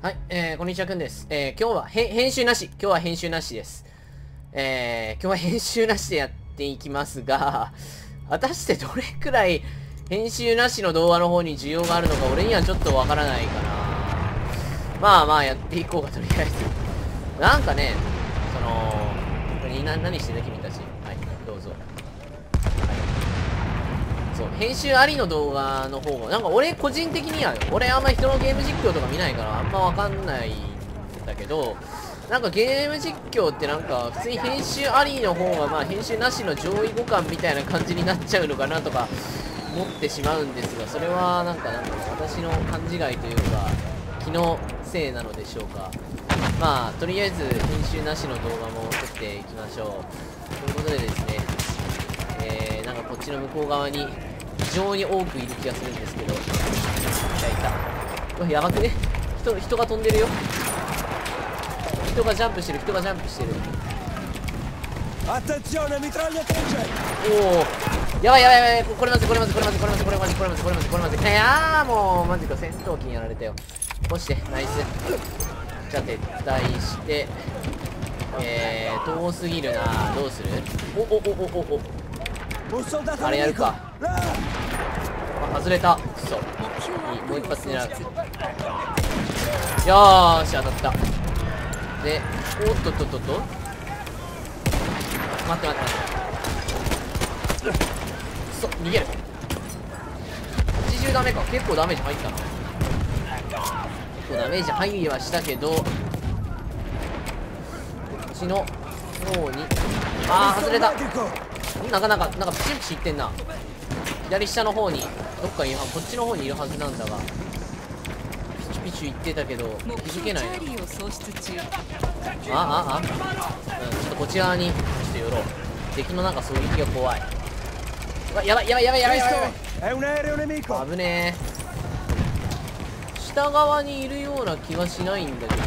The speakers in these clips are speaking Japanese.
はい、こんにちは、くんです。今日は編集なし。今日は編集なしです。今日は編集なしでやっていきますが、果たしてどれくらい編集なしの動画の方に需要があるのか、俺にはちょっとわからないかな。まあまあ、やっていこうか、とりあえず。なんかね、何してる君たち。はい、どうぞ。そう、編集ありの動画の方が、なんか俺個人的には、俺あんま人のゲーム実況とか見ないからあんまわかんないんだけど、なんかゲーム実況ってなんか普通に編集ありの方がまあ編集なしの上位互換みたいな感じになっちゃうのかなとか思ってしまうんですが、それはなんか私の勘違いというか気のせいなのでしょうか。まあとりあえず編集なしの動画も撮っていきましょう。ということでですね、なんかこっちの向こう側に非常に多くいる気がするんですけど、いた。うわ、やばくね。人が飛んでるよ。人がジャンプしてる。おお、やばい。これまずい。いやー、もうマジか、戦闘機にやられたよ。こうしてナイス。じゃあ撤退して、遠すぎるな。どうする？あれやるか。あ、外れた。くそ。いい、もう一発狙う。よーし、当たった。で、おっと待って。くそ、逃げる。80ダメか。結構ダメージ入ったな。結構ダメージ入りはしたけど、こっちの方に、あー、外れた。なんかピチピチいってんな。左下の方に、どっかに、こっちの方にいるはずなんだが、ピチピチいってたけど、気づけないな。ちょっとこっち側に、ちょっと寄ろう。敵のなんか狙撃が怖い。うわ、やばい。危ねえ。下側にいるような気がしないんだけどな。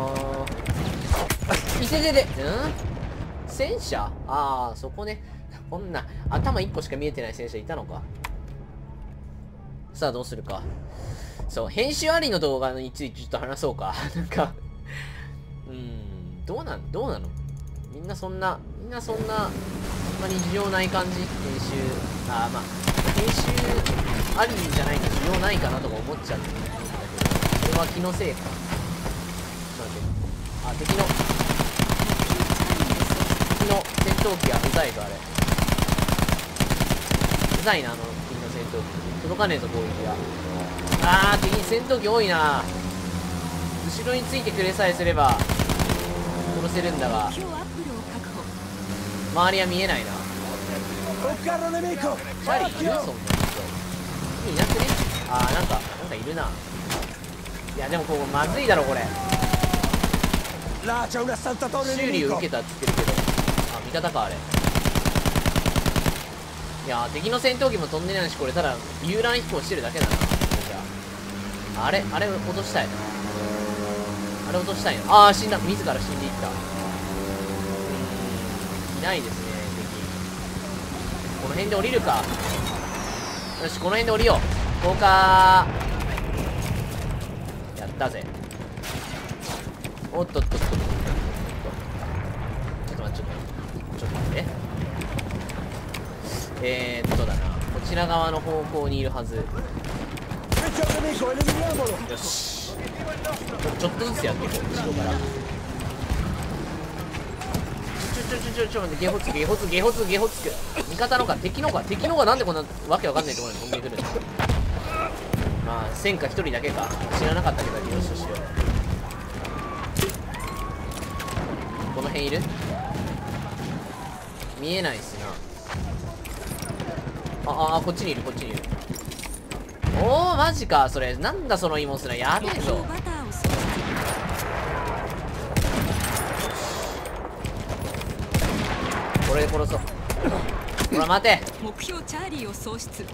いて。戦車？ああ、そこね。こんな、頭1個しか見えてない戦車いたのか。さあ、どうするか。そう、編集ありの動画についてちょっと話そうか。どうなの？みんなそんな、あんまり需要ない感じ？編集、まあ、編集ありじゃないと需要ないかなとか思っちゃうんだけど、それは気のせいか。ちょっと待って。あ、敵の戦闘機はうざいぞ、あれ。うざいな、敵の戦闘機。届かねえぞ、攻撃が。あー、敵に戦闘機多いな。後ろについてくれさえすれば殺せるんだが、周りは見えないな。チャーリーいる？そんな人いなくね？あー、なんかいるな。いやでもここまずいだろこれ。修理を受けたっつってるけど、あ、味方かあれ。いやー、敵の戦闘機も飛んでないし、これただ遊覧飛行してるだけだな。じゃああれ落としたいな。あー、死んだ。自ら死んでいった。いないですね、敵。この辺で降りるか。よし、この辺で降りよう。こうかー。やったぜ。おっと。ちょっと待って。だな。こちら側の方向にいるはず。よし。ちょっとずつやっていこう、後ろから。ちょ待って、ゲホつく。味方のか、敵のがなんでこんなわけわかんないところに飛んでくるんだ。まあ、戦火一人だけか。知らなかったけど、よし。この辺いる？見えないっすな。こっちにいる。おー、マジか、それ。なんだそのイモスラ、やべえぞ。これで殺そう。ほら、待て。 目標チャーリーを喪失。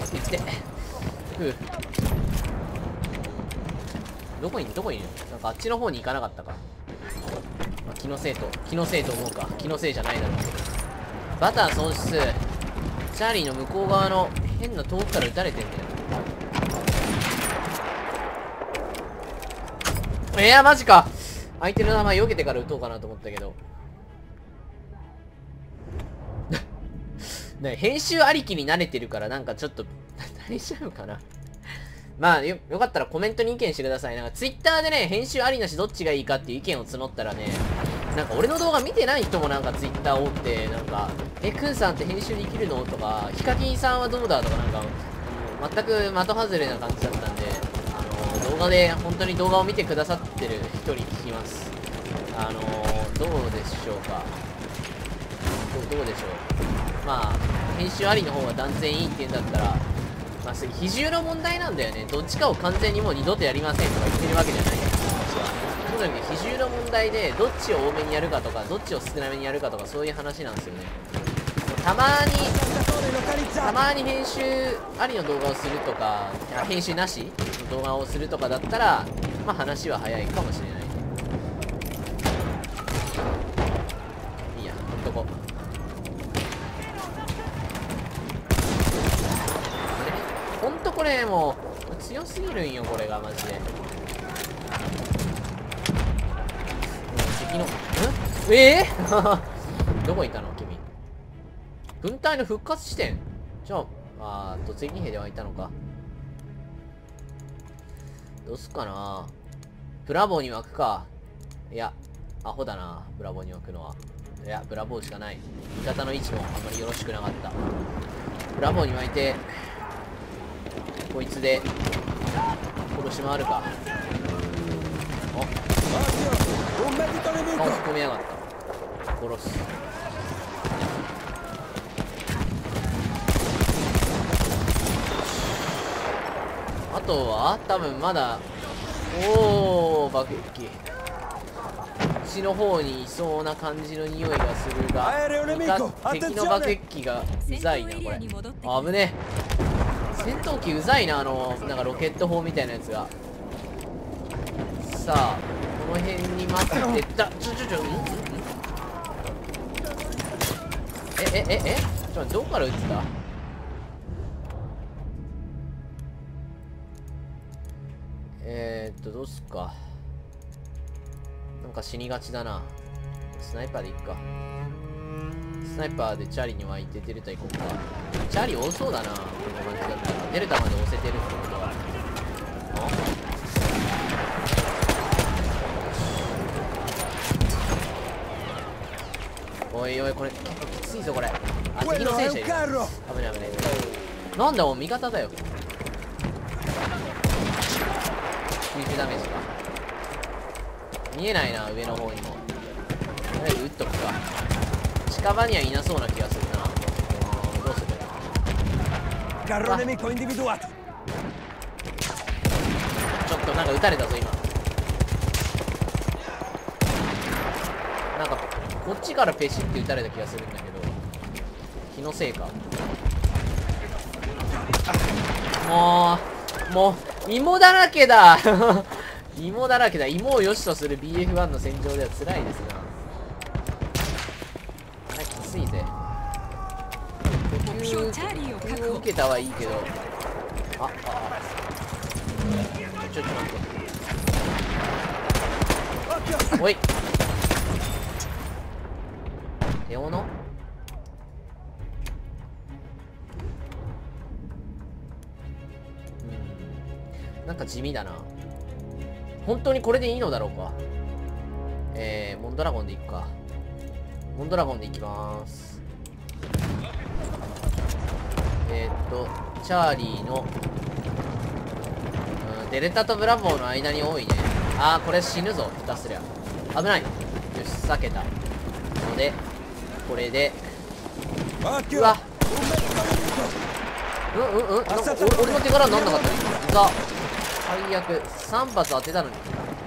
どこにいる？なんかあっちの方に行かなかったか。気のせいと思うか。気のせいじゃないだろう。バター喪失。チャーリーの向こう側の変な遠くから撃たれてんだよ。 いやマジか。相手の名前避けてから撃とうかなと思ったけどね、編集ありきに慣れてるからなんかちょっと大丈夫かな。まあよかったらコメントに意見してください。なんかツイッターでね、編集ありなしどっちがいいかっていう意見を募ったらね、なんか俺の動画見てない人もなんかツイッター多くて、なんかくんさんって編集できるのとか、ヒカキンさんはどうだとか、なんか全く的外れな感じだったんで、動画で本当に動画を見てくださってる人に聞きます。どうでしょうか。どうでしょう。まあ編集ありの方が断然いいって言うんだったら、まあ比重の問題なんだよね。どっちかを完全にもう二度とやりませんとか言ってるわけじゃないんですよ、私は。とにかく比重の問題で、どっちを多めにやるかとか、どっちを少なめにやるかとか、そういう話なんですよね。たまに編集ありの動画をするとか、編集なしの動画をするとかだったら、まあ話は早いかもしれない。いいや、ほんとこ。ほんとこれもう強すぎるんよ、これがマジで。敵のどこにいたの君。軍隊の復活地点。じゃあ突撃兵ではいたのか。どうすっかな。ブラボーに湧くか。いやアホだな、ブラボーに湧くのは。いやブラボーしかない。味方の位置もあんまりよろしくなかった。ブラボーに湧いてこいつで殺し回るか。顔引っ込みやがった。殺す。あとは多分まだ爆撃うちの方にいそうな感じの匂いがするが、敵の爆撃機がうざいな。これ危ねえ。戦闘機うざいな。なんかロケット砲みたいなやつが。さあこの辺に待ってた。どこから撃ってた。どうすっか。なんか死にがちだな。スナイパーでいっか。スナイパーでチャリに湧いてデルタ行こうか。チャリ多そうだな、こんな感じだったら。デルタまで押せてるってことは。おいおい、これ結構きついぞこれ。敵の戦車いる。危ない危ない。なんだもう味方だよ。90ダメージか。見えないな、上の方にも。とりあえず撃っとくか。近場にはいなそうな気がするな。どうする。ちょっとなんか撃たれたぞ今。なんかこっちからペシって撃たれた気がするんだけど、気のせいか。もう芋だらけだ芋だらけだ。芋を良しとする BF1 の戦場では辛いですな。きついぜ。補給を受けたはいいけど、ちょっと待って。おいレオノ。なんか地味だな。本当にこれでいいのだろうか。モンドラゴンでいくか。モンドラゴンでいきまーす。チャーリーのデルタとブラボーの間に多いね。これ死ぬぞ下手すりゃ。危ない。よし避けたのでこれで。うわ俺の手柄になんなかった。うざ最悪。3発当てたのに。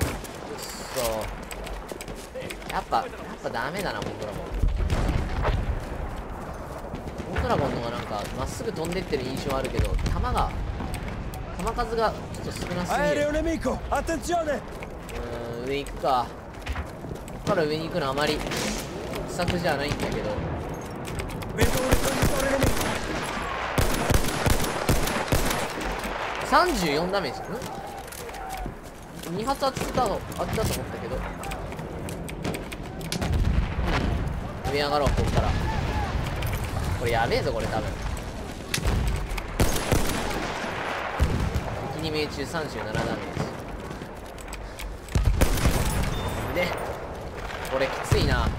やっぱダメだな。モンドラゴンの方がなんかまっすぐ飛んでってる印象あるけど、弾数がちょっと少なすぎる。上行くか。ここから上に行くのあまり奇策じゃないんだけど。34ダメージ。 2発当てたと思ったけど、上上がろう。ここからこれやべえぞ。これ多分敵2名中37ダメージで、これきついな。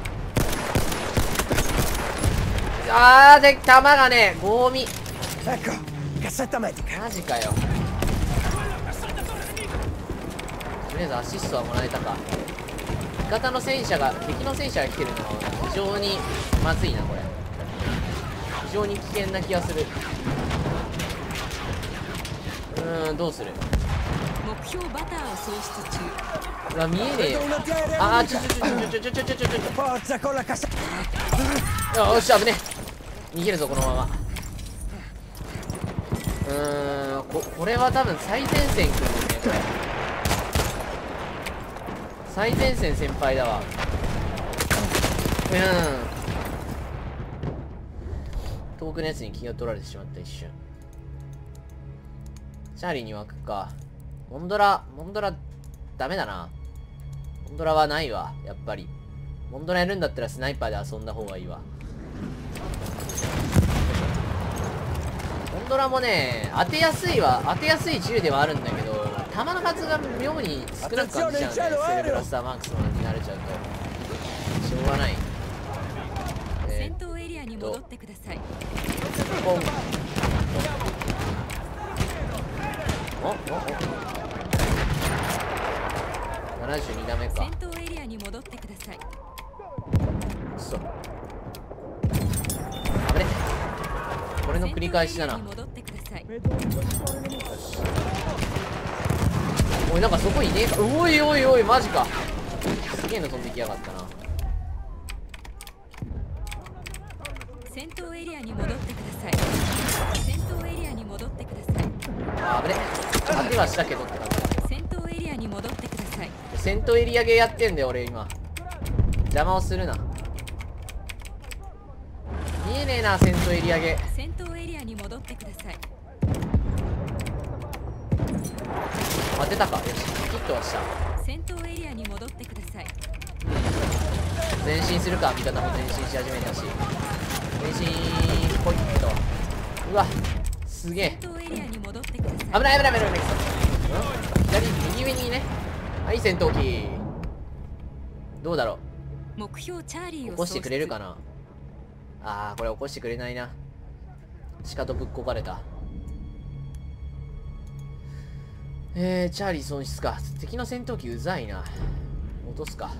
で弾がね、ゴミ。マジかよ。とりあえずアシストはもらえたか。味方の戦車が、敵の戦車が来てるのは非常にまずいな。これ非常に危険な気がする。どうする。 目標バターを喪失中。 うわ、見えねえよ。よし、危ねえ。逃げるぞこのまま。これは多分最前線来るんですね。これ最前線先輩だわ。遠くのやつに気を取られてしまった。一瞬チャーリーに湧くか。モンドラダメだな。モンドラはないわ。やっぱりモンドラやるんだったらスナイパーで遊んだ方がいいわ。モンドラもね、当てやすい銃ではあるんだけど、弾の数が妙に少なく感じちゃうんで、セレブラスターマークスのに慣れちゃうとしょうがない。 戦闘エリアに戻ってください。 ポン。72ダメか。 戦闘エリアに戻ってください。 そう。あぶね。これの繰り返しだな。おい、なんかそこいねえか。おいおいおい、マジか。すげえの飛んできやがったな。 戦闘エリアに戻ってください。戦闘エリアに戻ってください。 あぶね。当てはしたけどって感じ。 戦闘エリアに戻ってください。 戦闘エリアゲーやってんだよ俺今。邪魔をするな。見えねえな、戦闘エリアゲー。 戦闘エリアに戻ってください。 当てたか。よし、ヒットはした。 戦闘エリアに戻ってください。 前進するか。味方も前進し始めたし、前進ポイッと。うわ、すげえ。 戦闘エリアに戻ってください。 危ない危ない危ない危ない。左右上にね。はい、戦闘機どうだろう。目標チャーリーを起こしてくれるかな。これ起こしてくれないな。シカとぶっこかれた。チャーリー損失か。敵の戦闘機うざいな。落とすか。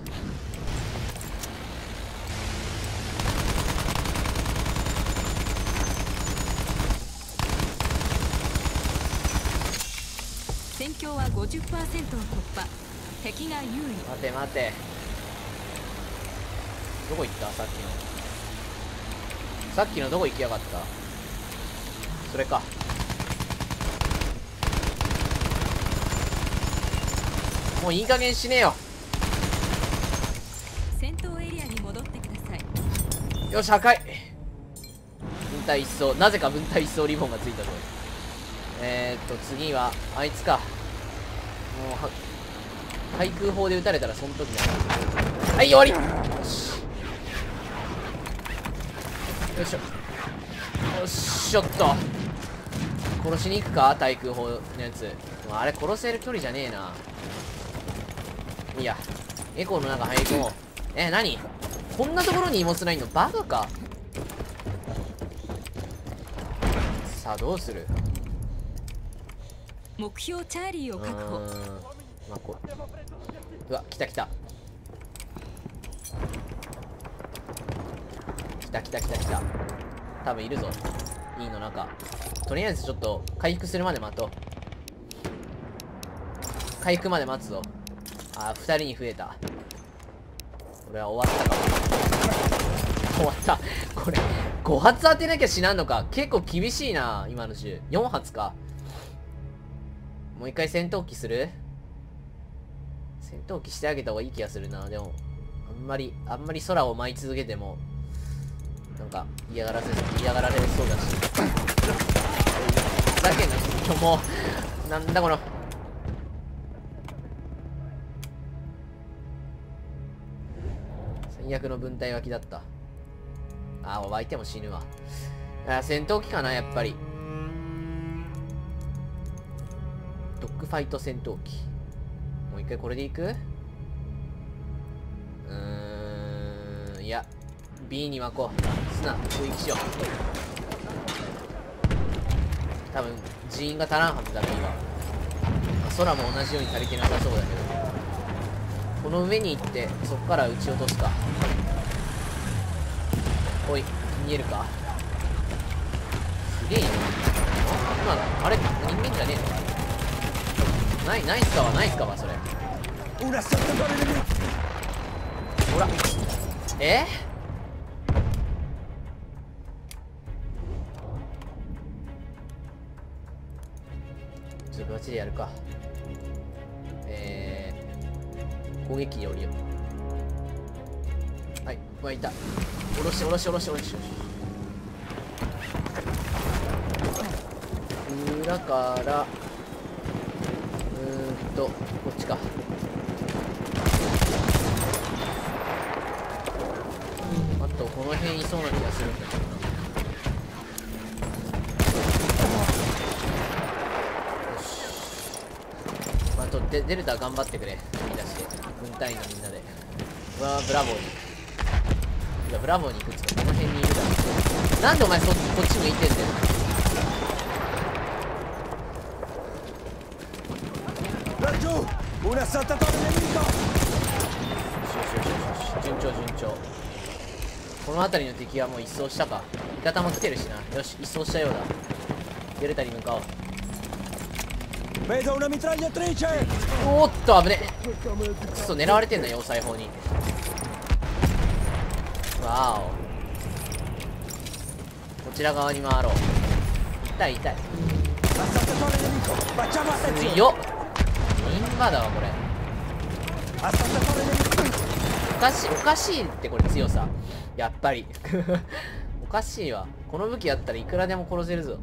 戦況は 50% を突破。敵が優位。 待て待て。どこ行った。さっきのどこ行きやがった。それか。もういい加減しねえよ。 戦闘エリアに戻ってください。 よし、破壊。分隊一掃。なぜか分隊一掃リボンがついたぞ。次はあいつか。もう対空砲で撃たれたらその時だな。はい、終わり。よしよいしょ。よっしょっと。殺しに行くか。対空砲のやつ。あれ殺せる距離じゃねえな。いや、エコーの中入り込もう。何こんなところに荷物ないの。バカか。さあどうする。 目標チャーリーを確保。 うわ、来た来た来た。多分いるぞ。いいの中。とりあえずちょっと回復するまで待とう。回復まで待つぞ。2人に増えた。俺は終わったか。終わった。これ5発当てなきゃ死なんのか。結構厳しいな今の銃。4発か。もう一回戦闘機する。戦闘機してあげた方がいい気がするな。でもあんまり空を舞い続けてもなんか嫌がられそうだし。ふざけんな。もうなんだこの。 最悪の分隊がきだった。ああ、湧いても死ぬわ。戦闘機かな、やっぱり。ドッグファイト戦闘機。もう一回これでいく？いや、B に巻こう。砂、攻撃しよう。多分、人員が足らんはずだ、B は。空も同じように足りてなさそうだけど。この上に行って、そこから撃ち落とすか。おい、見えるか？すげえよ。今の、あれ人間じゃねえの？ナイスかはナイスかは、それ。ほら。ちょっとガチでやるか。攻撃に降りよう。はい、湧いた。下ろし。裏から、こっちか。あと、この辺いそうな気がするんだけどな。よし。まあ、デルタ頑張ってくれ。見出して。軍隊員のみんなで。ブラボーに。いや、ブラボーに行くっつうか、この辺にいるだろ。なんでお前こっち向いてんだよ。順調。この辺りの敵はもう一掃したか。味方も来てるしな。よし、一掃したようだ。デルタに向かおう。おーっと、危ねえ。くそ、狙われてんだ、要塞砲に。わーお。こちら側に回ろう。痛い。強っ。インバだわ、これ。おかしいってこれ強さ。やっぱり。おかしいわ。この武器あったらいくらでも殺せるぞ。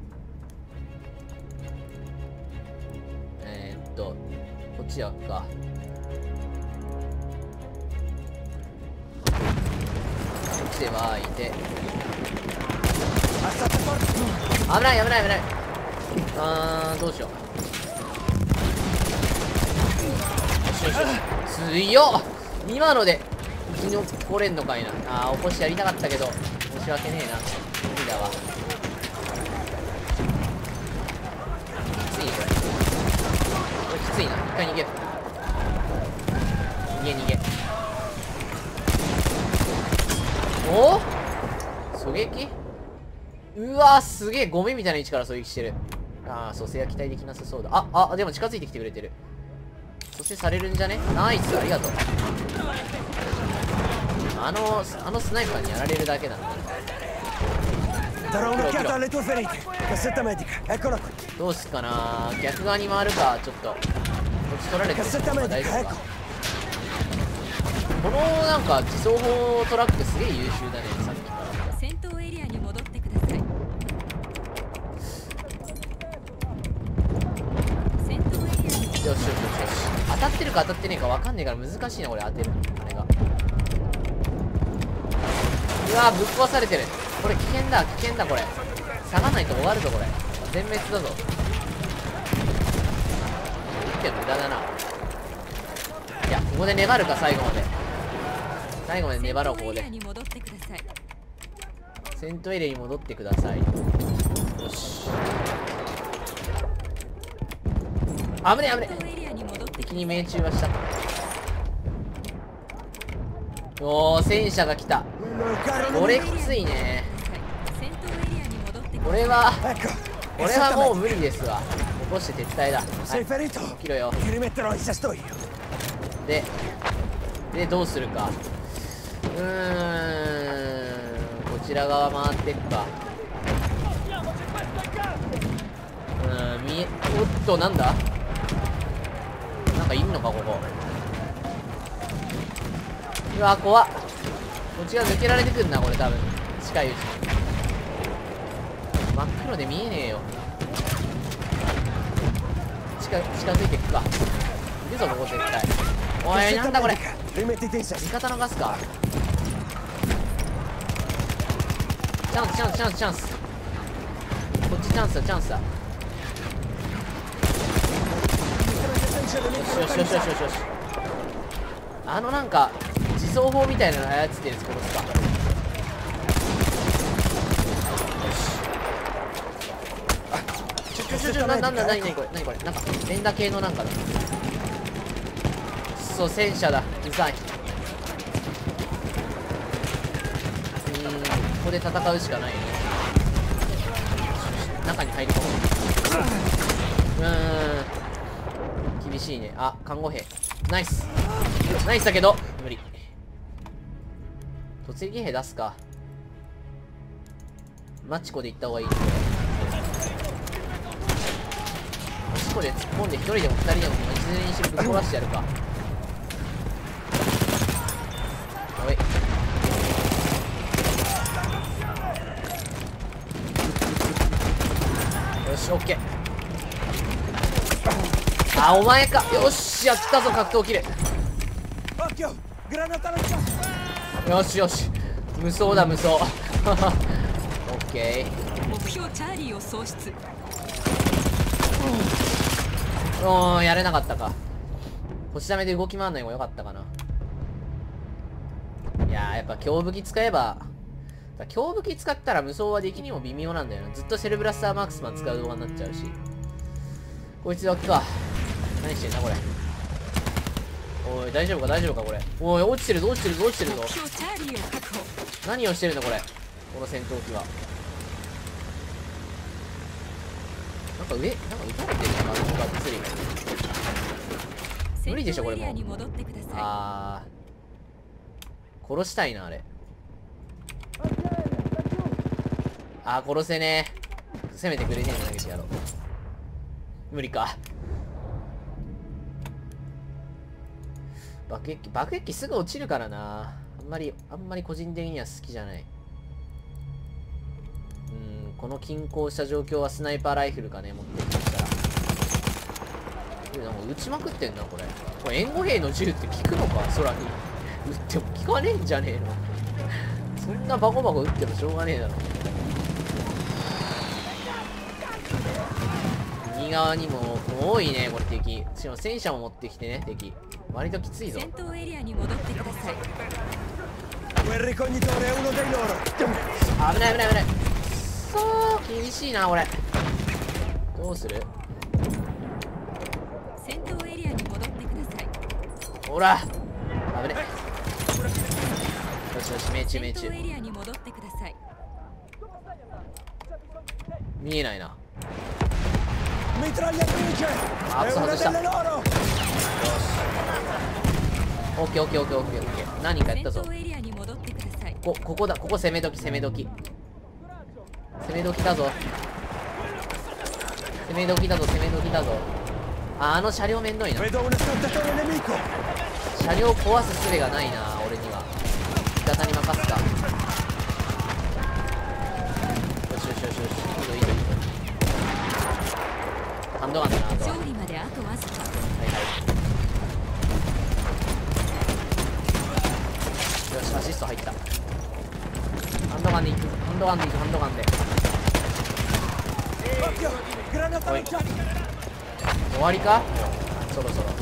こっちやっか。こっちで湧いて。危ない。どうしよう。強っ。今ので生き残れんのかいな。起こしやりたかったけど申し訳ねえな。無理だわ。きついねこれ。きついな。一回逃げる。逃げ。おお、狙撃。うわー、すげえ。ゴミみたいな位置から狙撃してる。蘇生は期待できなさそうだ。でも近づいてきてくれてる。蘇生されるんじゃね？ナイス、ありがとう。あのスナイパーにやられるだけなんだ。どうすっかな。逆側に回るか。ちょっとこっち取られてる。大丈夫か。このなんか自走砲トラックすげえ優秀だね、さっきから。 戦闘エリアに戻ってください。戦闘エリアに。 よし。当たってるか当たってねえか分かんねえから難しいな、これ当てる。あれが。うわー、ぶっ壊されてる。これ危険だ、これ。下がないと終わるぞ、これ。全滅だぞ。見ても無駄だな。いや、ここで粘るか、最後まで粘ろう。ここで戦闘エリアに戻ってください。よし。危ねえ。敵に命中はした。おー、戦車が来た。これきついね。これはもう無理ですわ。起こして撤退だ。起きろよ。でどうするか。こちら側回っていくか。おっと、なんだ、なんかいんのか、ここ。うわ、怖っ。こっちが抜けられてくんな、これ多分。近いうちに。真っ黒で見えねえよ。近づいていくか。いるぞ、ここ絶対。おい、なんだこれ。味方のガスか。 チャンスチャンスチャンスチャンス、こっちチャンスだチャンスだ。よしよしよしよしよしよし。なんか自走砲みたいなの操ってるやつ殺すか。なんだ何これ何これ、なんか連打系のなんかだ。そう戦車だ、うざい。ここで戦うしかないね。中に入り込む。厳しいね。あ、看護兵ナイスナイスだけど無理。突撃兵出すか。マチコで行った方がいい。マチコで突っ込んで1人でも2人でもいずれにしろぶっ壊してやるか。おい、よしオッケー。あ、お前か。よしやったぞ格闘キル。よしよし無双だ無双。オッケー。 目標チャーリーを喪失。 やれなかったか。星ダメで動き回んない方が良かったかな。いやー、やっぱ強武器使えば、強武器使ったら無双はできにも微妙なんだよな。ずっとセルブラスターマークスマン使う動画になっちゃうし。こいつだけか。何してんだこれ。おい大丈夫か大丈夫かこれ。おい落ちてるぞ落ちてるぞ落ちてるぞ。 目標チャーリーを確保。 何をしてるんだこれ、この戦闘機は。なんか撃たれてるのかな、がっつり。無理でしょこれもう。あー、殺したいなあれ。あー、殺せねえ。攻めてくれねえの投げてやろう。無理か。爆撃機すぐ落ちるからな。あんまり個人的には好きじゃない。この均衡した状況はスナイパーライフルかね、持ってるとしたら。なんか撃ちまくってんなこれ。これ援護兵の銃って効くのか、空に。撃っても効かねえんじゃねえの。そんなバコバコ撃ってもしょうがねえだろ。右側にも多いねこれ敵。しかも戦車も持ってきてね敵。割ときついぞ。 戦闘エリアに戻ってください。 危ない危ない危ない。そう厳しいなこれ。どうする。 戦闘エリアに戻ってください。 ほら危ね。よしよし命中命中。 戦闘エリアに戻ってください。 見えないな。あ、クソ外した。よしオッケーオッケーオッケーオッケーオッケー。何かやったぞ。ここだ、ここ攻め時攻め時攻め時だぞ攻め時だぞ攻め時だぞ。あの車両めんどいな。車両壊す術がないな俺には。味方に任すか。よしよしよしよし、いいぞいいぞいいぞ。ハンドガンだな。あとは勝利まであとわずか。 はいはい。よしアシスト入った。ハンドガンでいくぞ。ハンドガンでいく。ハンドガンで。おい終わりかそろそろ。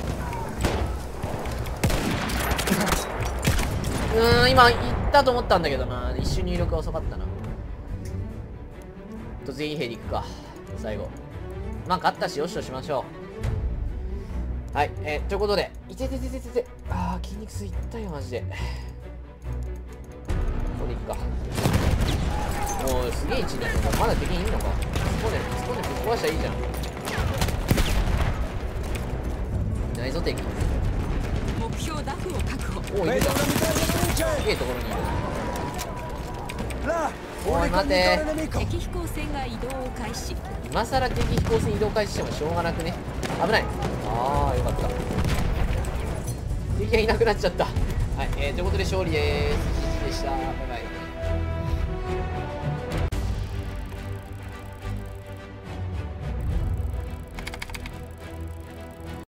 今行ったと思ったんだけどな。一瞬入力が遅かったな。突撃兵でいくか最後。まあ勝ったしよしとしましょう。はい、ということで、いてててててて、あー筋肉痛いったよマジで。ここでいくか。おーすげえ位置にいるのか。まだ敵いんのか。突っ込んでぶっ壊したらいいじゃん。いないぞ敵。 目標ダフを確保。 おーいるじゃん。すげえところにいる。おい待て。 敵飛行船が移動を開始。 今さら敵飛行船移動開始してもしょうがなくね。危ない。ああよかった。敵がいなくなっちゃった。はい、ということで勝利でーす。でした。バイバイ。